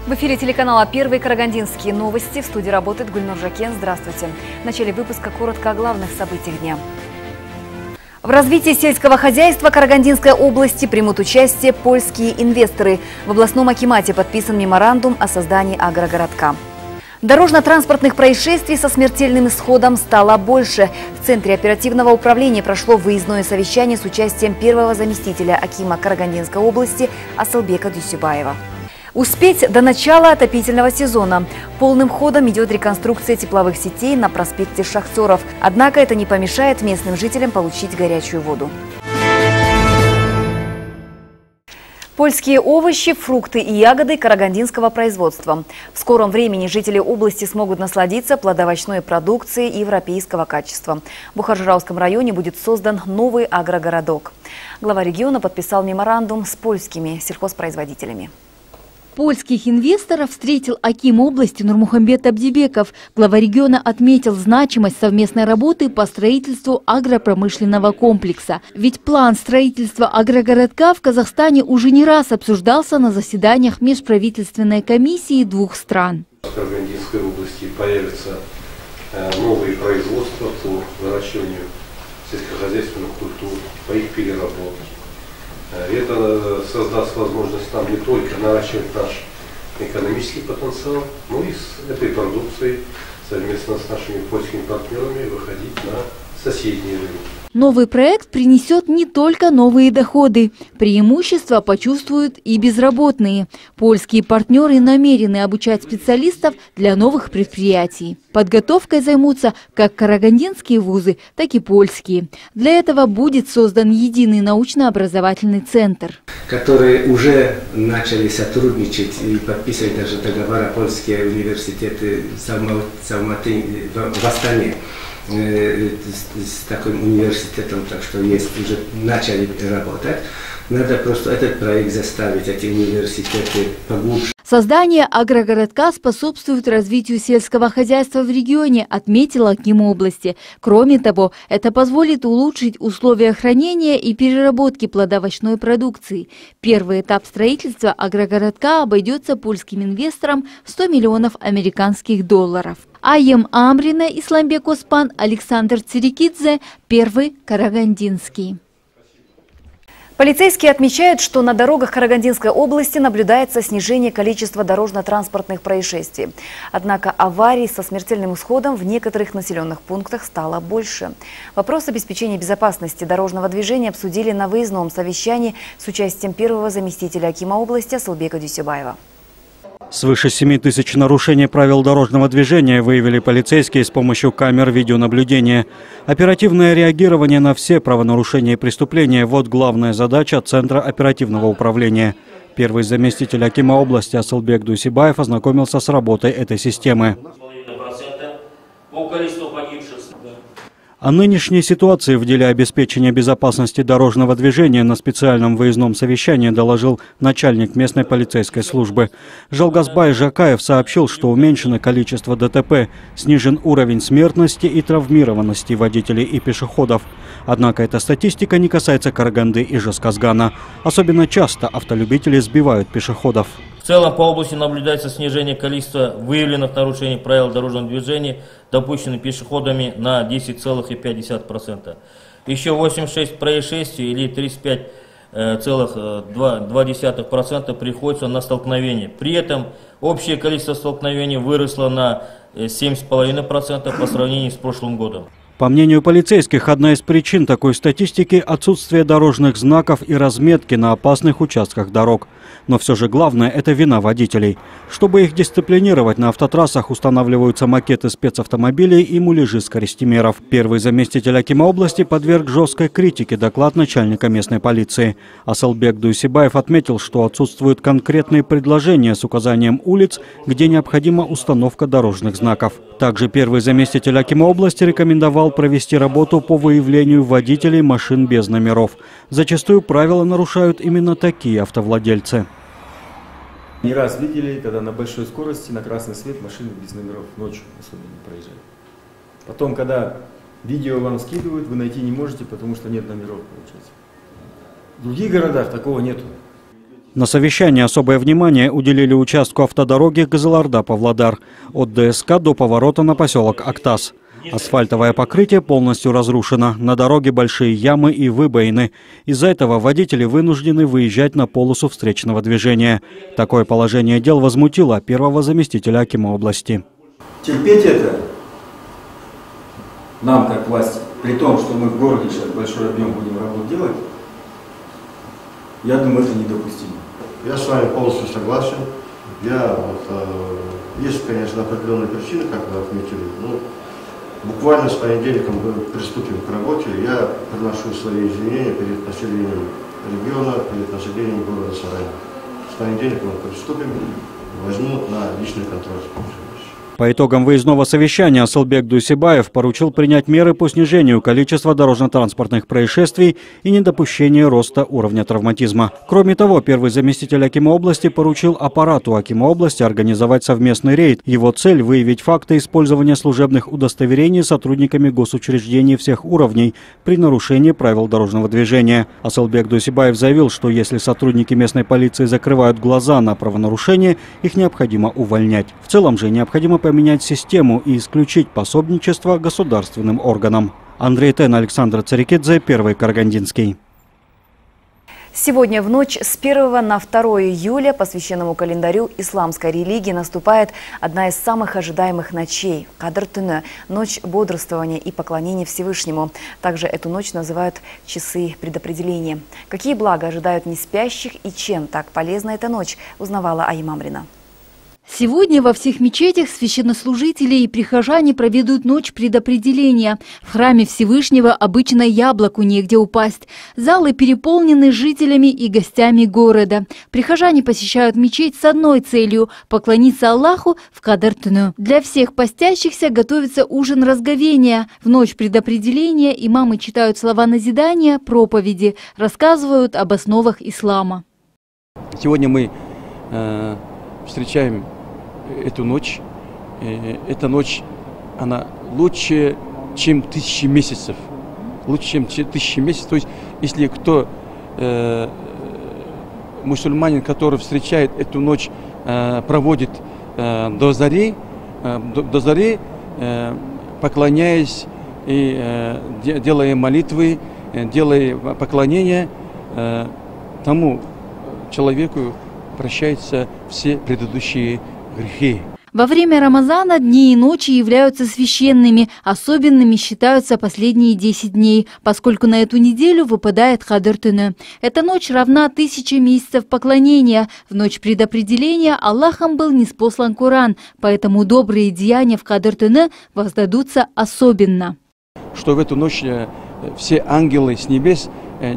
В эфире телеканала «Первый» карагандинские новости. В студии работает Гульнур Жакен. Здравствуйте. В начале выпуска коротко о главных событиях дня. В развитии сельского хозяйства Карагандинской области примут участие польские инвесторы. В областном акимате подписан меморандум о создании агрогородка. Дорожно-транспортных происшествий со смертельным исходом стало больше. В Центре оперативного управления прошло выездное совещание с участием первого заместителя акима Карагандинской области Асылбека Дюсебаева. Успеть до начала отопительного сезона. Полным ходом идет реконструкция тепловых сетей на проспекте Шахтеров. Однако это не помешает местным жителям получить горячую воду. Польские овощи, фрукты и ягоды карагандинского производства. В скором времени жители области смогут насладиться плодоовощной продукцией европейского качества. В Бухаржырауском районе будет создан новый агрогородок. Глава региона подписал меморандум с польскими сельхозпроизводителями. Польских инвесторов встретил аким области Нурмухамбет Абдибеков. Глава региона отметил значимость совместной работы по строительству агропромышленного комплекса. Ведь план строительства агрогородка в Казахстане уже не раз обсуждался на заседаниях межправительственной комиссии двух стран. В Карагандинской области появятся новые производства по выращиванию сельскохозяйственных культур, по их переработке. Это создаст возможность нам не только наращивать наш экономический потенциал, но и с этой продукцией совместно с нашими польскими партнерами выходить на соседние рынки. Новый проект принесет не только новые доходы. Преимущества почувствуют и безработные. Польские партнеры намерены обучать специалистов для новых предприятий. Подготовкой займутся как карагандинские вузы, так и польские. Для этого будет создан единый научно-образовательный центр. Которые уже начали сотрудничать и подписывать даже договора польские университеты в Астане. С таким университетом, так что есть, уже начали работать. Надо просто этот проект заставить, эти университеты поглубже. Создание агрогородка способствует развитию сельского хозяйства в регионе, отметил аким области. Кроме того, это позволит улучшить условия хранения и переработки плодоовощной продукции. Первый этап строительства агрогородка обойдется польским инвесторам в 100 миллионов американских долларов. Айем Амрина, Исламбек Оспан, Александр Цирикидзе, Первый карагандинский. Полицейские отмечают, что на дорогах Карагандинской области наблюдается снижение количества дорожно-транспортных происшествий. Однако аварий со смертельным исходом в некоторых населенных пунктах стало больше. Вопрос обеспечения безопасности дорожного движения обсудили на выездном совещании с участием первого заместителя акима области Асылбека Дюсебаева. Свыше 7 тысяч нарушений правил дорожного движения выявили полицейские с помощью камер видеонаблюдения. Оперативное реагирование на все правонарушения и преступления – вот главная задача Центра оперативного управления. Первый заместитель акима области Асылбек Дюсебаев ознакомился с работой этой системы. О нынешней ситуации в деле обеспечения безопасности дорожного движения на специальном выездном совещании доложил начальник местной полицейской службы. Жалгазбай Жакаев сообщил, что уменьшено количество ДТП, снижен уровень смертности и травмированности водителей и пешеходов. Однако эта статистика не касается Караганды и Жезказгана. Особенно часто автолюбители сбивают пешеходов. В целом по области наблюдается снижение количества выявленных нарушений правил дорожного движения, допущенных пешеходами, на 10,5%. Еще 86 происшествий или 35,2% приходится на столкновение. При этом общее количество столкновений выросло на 7,5% по сравнению с прошлым годом. По мнению полицейских, одна из причин такой статистики – отсутствие дорожных знаков и разметки на опасных участках дорог. Но все же главное – это вина водителей. Чтобы их дисциплинировать, на автотрассах устанавливаются макеты спецавтомобилей и муляжи скоростимеров. Первый заместитель акима области подверг жесткой критике доклад начальника местной полиции. Асылбек Дюсебаев отметил, что отсутствуют конкретные предложения с указанием улиц, где необходима установка дорожных знаков. Также первый заместитель акима области рекомендовал провести работу по выявлению водителей машин без номеров. Зачастую правила нарушают именно такие автовладельцы. Не раз видели, когда на большой скорости, на красный свет машины без номеров ночью особенно проезжают. Потом, когда видео вам скидывают, вы найти не можете, потому что нет номеров, получается. В других городах такого нету. На совещании особое внимание уделили участку автодороги Кызылорда-Павлодар от ДСК до поворота на поселок Актас. Асфальтовое покрытие полностью разрушено, на дороге большие ямы и выбоины. Из-за этого водители вынуждены выезжать на полосу встречного движения. Такое положение дел возмутило первого заместителя акима области. Терпеть это нам, как власти, при том, что мы в городе сейчас большой объем будем работу делать, я думаю, это недопустимо. Я с вами полностью согласен. Есть, конечно, определенные причины, как вы отметили, но буквально с понедельника мы приступим к работе. Я приношу свои извинения перед населением региона, перед населением города Сарая. С понедельника мы приступим, возьмут на личный контроль. По итогам выездного совещания Асылбек Дусибаев поручил принять меры по снижению количества дорожно-транспортных происшествий и недопущению роста уровня травматизма. Кроме того, первый заместитель акима области поручил аппарату акима области организовать совместный рейд. Его цель – выявить факты использования служебных удостоверений сотрудниками госучреждений всех уровней при нарушении правил дорожного движения. Асылбек Дусибаев заявил, что если сотрудники местной полиции закрывают глаза на правонарушения, их необходимо увольнять. В целом же необходимо поменять систему и исключить пособничество государственным органам. Андрей Тен, Александр Царикидзе, Первый Карагандинский. Сегодня в ночь с 1 на 2 июля по священному календарю исламской религии наступает одна из самых ожидаемых ночей – Кадр Түні, ночь бодрствования и поклонения Всевышнему. Также эту ночь называют часы предопределения. Какие блага ожидают неспящих и чем так полезна эта ночь, узнавала Айым Амрина. Сегодня во всех мечетях священнослужители и прихожане проведут ночь предопределения. В храме Всевышнего обычно яблоку негде упасть. Залы переполнены жителями и гостями города. Прихожане посещают мечеть с одной целью – поклониться Аллаху в Кадр Түні. Для всех постящихся готовится ужин разговения. В ночь предопределения имамы читают слова назидания, проповеди, рассказывают об основах ислама. Сегодня мы встречаем эту ночь. Эта ночь, она лучше, чем 1000 месяцев. Лучше, чем 1000 месяцев. То есть, если кто мусульманин, который встречает эту ночь, проводит до зари, поклоняясь и делая молитвы, делая поклонения, тому человеку прощаются все предыдущие грехи. Во время Рамазана дни и ночи являются священными. Особенными считаются последние 10 дней, поскольку на эту неделю выпадает Кадр Түні. Эта ночь равна 1000 месяцев поклонения. В ночь предопределения Аллахом был ниспослан Коран, поэтому добрые деяния в Кадр Түні воздадутся особенно. Что в эту ночь все ангелы с небес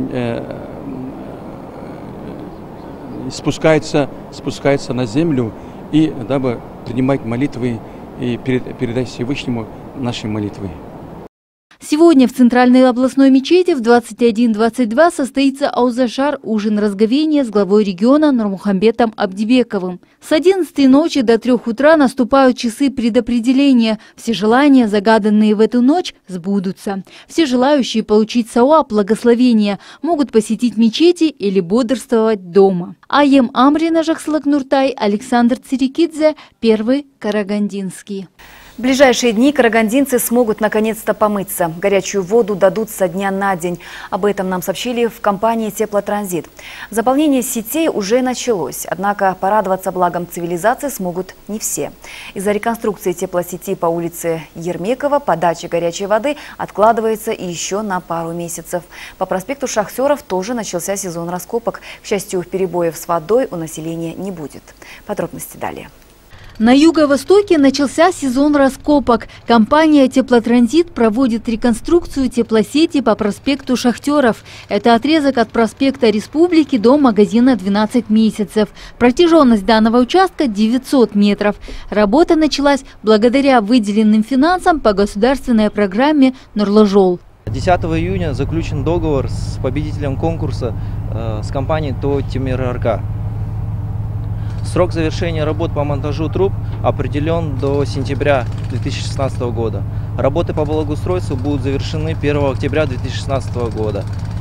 спускаются на землю, и дабы принимать молитвы и передать Всевышнему наши молитвы. Сегодня в Центральной областной мечети в 21:22 состоится аузашар, ужин разговения с главой региона Нурмухамбетом Абдибековым. С 11 ночи до 3 утра наступают часы предопределения. Все желания, загаданные в эту ночь, сбудутся. Все желающие получить сауаб, благословения, могут посетить мечети или бодрствовать дома. Айым Амрина, Жаксылык Нуртай, Александр Царикидзе, Первый Карагандинский. В ближайшие дни карагандинцы смогут наконец-то помыться. Горячую воду дадут со дня на день. Об этом нам сообщили в компании «Теплотранзит». Заполнение сетей уже началось, однако порадоваться благам цивилизации смогут не все. Из-за реконструкции теплосети по улице Ермекова подача горячей воды откладывается еще на пару месяцев. По проспекту Шахтеров тоже начался сезон раскопок. К счастью, перебоев с водой у населения не будет. Подробности далее. На юго-востоке начался сезон раскопок. Компания «Теплотранзит» проводит реконструкцию теплосети по проспекту Шахтеров. Это отрезок от проспекта Республики до магазина 12 месяцев. Протяженность данного участка 900 метров. Работа началась благодаря выделенным финансам по государственной программе «Нурлы-жол». 10 июня заключен договор с победителем конкурса с компанией ТО «Темир-РК». Срок завершения работ по монтажу труб определен до сентября 2016 года. Работы по благоустройству будут завершены 1 октября 2016 года.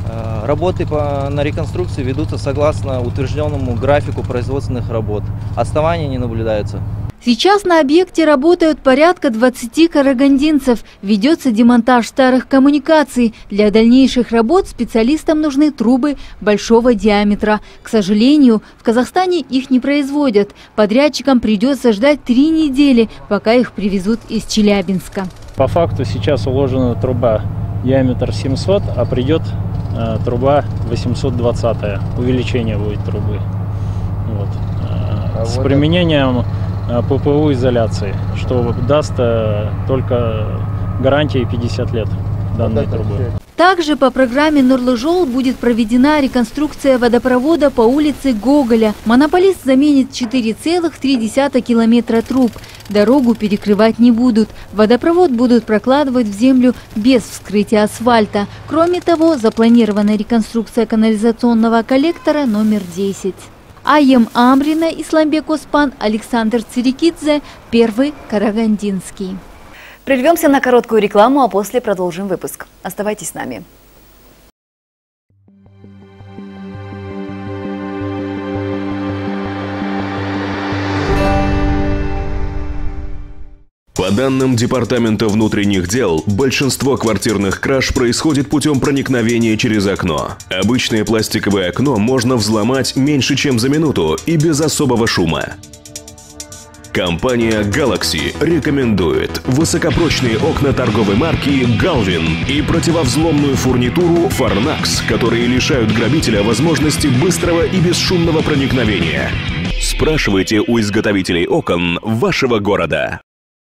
Работы на реконструкции ведутся согласно утвержденному графику производственных работ. Отставания не наблюдаются. Сейчас на объекте работают порядка 20 карагандинцев. Ведется демонтаж старых коммуникаций. Для дальнейших работ специалистам нужны трубы большого диаметра. К сожалению, в Казахстане их не производят. Подрядчикам придется ждать 3 недели, пока их привезут из Челябинска. По факту сейчас уложена труба диаметр 700, а придет труба 820. Увеличение будет трубы. Вот. С применением ППУ изоляции, что даст только гарантии 50 лет данной трубы. Также по программе «Нурлы-Жол» будет проведена реконструкция водопровода по улице Гоголя. Монополист заменит 4,3 километра труб. Дорогу перекрывать не будут. Водопровод будут прокладывать в землю без вскрытия асфальта. Кроме того, запланирована реконструкция канализационного коллектора номер 10. Айем Амрина, Исламбек Оспан, Александр Цирикидзе, Первый Карагандинский. Прервемся на короткую рекламу, а после продолжим выпуск. Оставайтесь с нами. По данным Департамента внутренних дел, большинство квартирных краж происходит путем проникновения через окно. Обычное пластиковое окно можно взломать меньше, чем за минуту и без особого шума. Компания Galaxy рекомендует высокопрочные окна торговой марки Galvin и противовзломную фурнитуру Farnax, которые лишают грабителя возможности быстрого и бесшумного проникновения. Спрашивайте у изготовителей окон вашего города.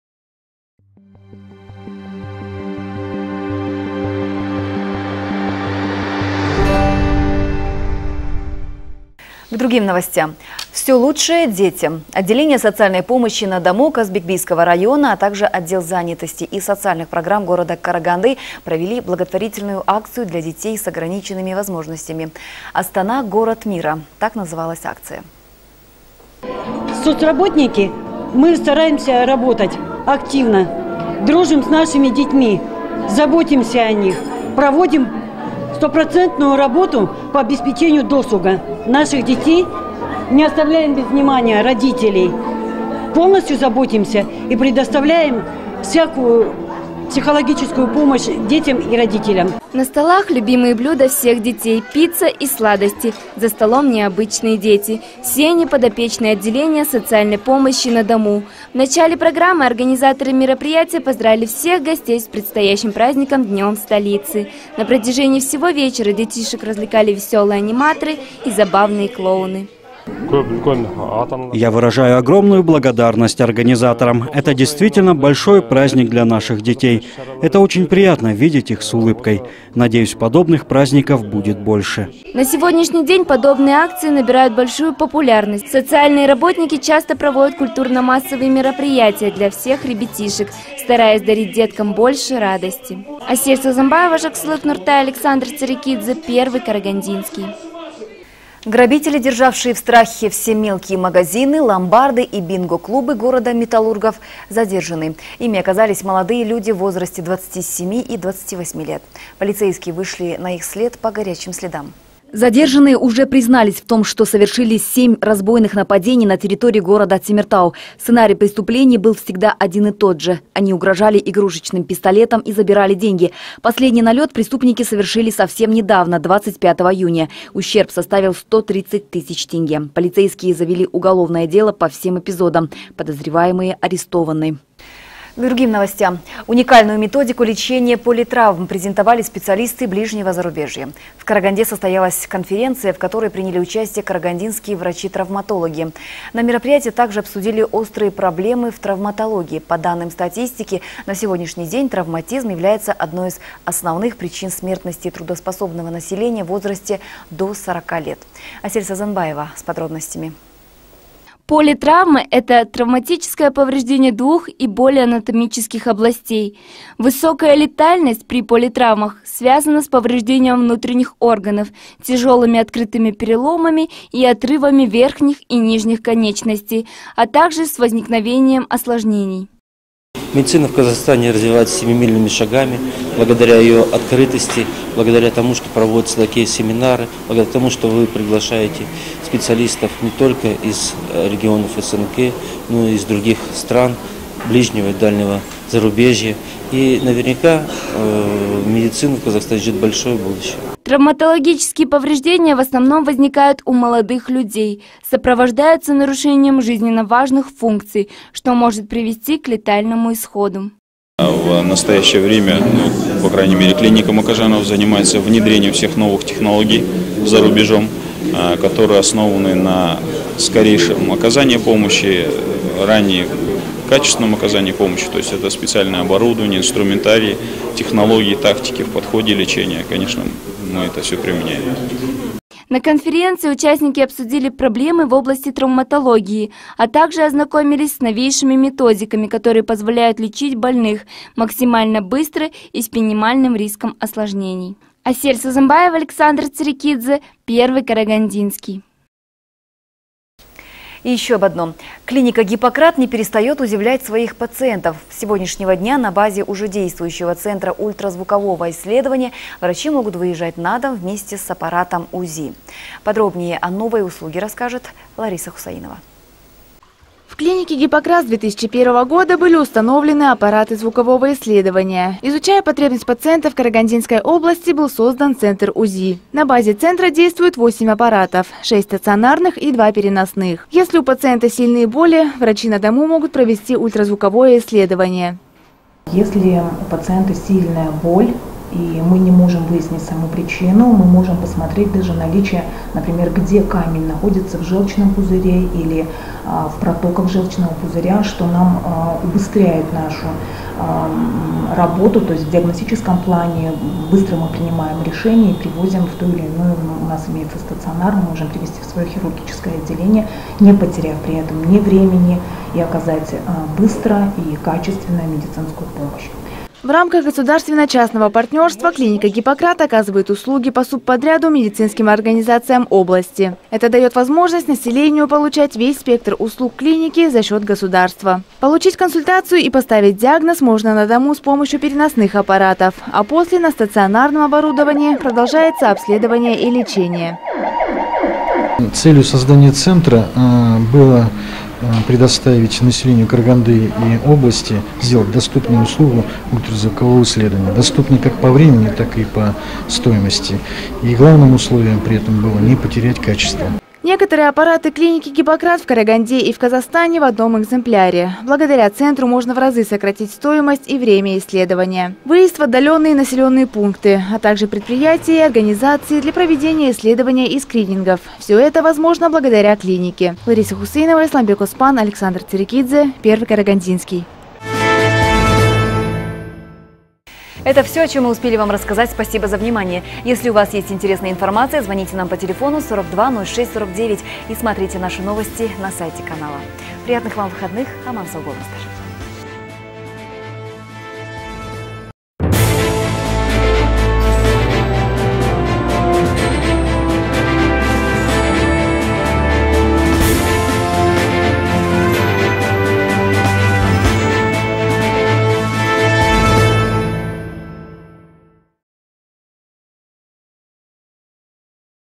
К другим новостям. Все лучшее детям. Отделение социальной помощи на дому Казбекбийского района, а также отдел занятости и социальных программ города Караганды провели благотворительную акцию для детей с ограниченными возможностями. «Астана. Город мира». Так называлась акция. Соцработники, мы стараемся работать активно, дружим с нашими детьми, заботимся о них, проводим стопроцентную работу по обеспечению досуга наших детей, не оставляем без внимания родителей, полностью заботимся и предоставляем всякую психологическую помощь детям и родителям. На столах любимые блюда всех детей, пицца и сладости. За столом необычные дети. Все они подопечные отделения социальной помощи на дому. В начале программы организаторы мероприятия поздравили всех гостей с предстоящим праздником Днем столицы. На протяжении всего вечера детишек развлекали веселые аниматоры и забавные клоуны. Я выражаю огромную благодарность организаторам. Это действительно большой праздник для наших детей. Это очень приятно видеть их с улыбкой. Надеюсь, подобных праздников будет больше. На сегодняшний день подобные акции набирают большую популярность. Социальные работники часто проводят культурно-массовые мероприятия для всех ребятишек, стараясь дарить деткам больше радости. Асель Сазамбаева, Жаксылык Нуртай, Александр Цирикидзе, Первый Карагандинский. Грабители, державшие в страхе все мелкие магазины, ломбарды и бинго-клубы города Металлургов, задержаны. Ими оказались молодые люди в возрасте 27 и 28 лет. Полицейские вышли на их след по горячим следам. Задержанные уже признались в том, что совершили 7 разбойных нападений на территории города Темиртау. Сценарий преступлений был всегда один и тот же. Они угрожали игрушечным пистолетом и забирали деньги. Последний налет преступники совершили совсем недавно, 25 июня. Ущерб составил 130 тысяч тенге. Полицейские завели уголовное дело по всем эпизодам. Подозреваемые арестованы. К другим новостям. Уникальную методику лечения политравм презентовали специалисты ближнего зарубежья. В Караганде состоялась конференция, в которой приняли участие карагандинские врачи-травматологи. На мероприятии также обсудили острые проблемы в травматологии. По данным статистики, на сегодняшний день травматизм является одной из основных причин смертности трудоспособного населения в возрасте до 40 лет. Асель Сазанбаева с подробностями. Политравмы – это травматическое повреждение 2 и более анатомических областей. Высокая летальность при политравмах связана с повреждением внутренних органов, тяжелыми открытыми переломами и отрывами верхних и нижних конечностей, а также с возникновением осложнений. Медицина в Казахстане развивается семимильными шагами, благодаря ее открытости, благодаря тому, что проводятся такие семинары, благодаря тому, что вы приглашаете специалистов не только из регионов СНГ, но и из других стран, ближнего и дальнего зарубежья. И наверняка медицина в Казахстане ждет большое будущее. Травматологические повреждения в основном возникают у молодых людей, сопровождаются нарушением жизненно важных функций, что может привести к летальному исходу. В настоящее время, по крайней мере, клиника Макажанова занимается внедрением всех новых технологий за рубежом, которые основаны на скорейшем оказании помощи, ранее качественном оказании помощи, то есть это специальное оборудование, инструментарий, технологии, тактики в подходе лечения. Конечно, мы это все применяем. На конференции участники обсудили проблемы в области травматологии, а также ознакомились с новейшими методиками, которые позволяют лечить больных максимально быстро и с минимальным риском осложнений. Асель Сузымбаева, Александр Цирикидзе, Первый Карагандинский. И еще об одном. Клиника «Гиппократ» не перестает удивлять своих пациентов. С сегодняшнего дня на базе уже действующего центра ультразвукового исследования врачи могут выезжать на дом вместе с аппаратом УЗИ. Подробнее о новой услуге расскажет Лариса Хусаинова. В клинике «Гиппократ» с 2001 года были установлены аппараты звукового исследования. Изучая потребность пациентов в Карагандинской области, был создан центр УЗИ. На базе центра действует 8 аппаратов, 6 стационарных и 2 переносных. Если у пациента сильные боли, врачи на дому могут провести ультразвуковое исследование. Если у пациента сильная боль, и мы не можем выяснить саму причину, мы можем посмотреть даже наличие, например, где камень находится в желчном пузыре или в протоках желчного пузыря, что нам убыстряет нашу работу, то есть в диагностическом плане быстро мы принимаем решение и привозим в ту или иную, у нас имеется стационар, мы можем привести в свое хирургическое отделение, не потеряв при этом ни времени, и оказать быстро и качественно медицинскую помощь. В рамках государственно-частного партнерства клиника «Гиппократ» оказывает услуги по субподряду медицинским организациям области. Это дает возможность населению получать весь спектр услуг клиники за счет государства. Получить консультацию и поставить диагноз можно на дому с помощью переносных аппаратов, а после на стационарном оборудовании продолжается обследование и лечение. Целью создания центра было предоставить населению Караганды и области, сделать доступную услугу ультразвукового исследования. Доступной как по времени, так и по стоимости. И главным условием при этом было не потерять качество. Некоторые аппараты клиники «Гиппократ» в Караганде и в Казахстане в одном экземпляре. Благодаря центру можно в разы сократить стоимость и время исследования. Выезд в отдаленные населенные пункты, а также предприятия и организации для проведения исследования и скринингов. Все это возможно благодаря клинике. Лариса Хусейнова, Исламбек Оспан, Александр Цирикидзе, Первый Карагандинский. Это все, о чем мы успели вам рассказать. Спасибо за внимание. Если у вас есть интересная информация, звоните нам по телефону 42 06 49 и смотрите наши новости на сайте канала. Приятных вам выходных. Аман Сау болыңыздар.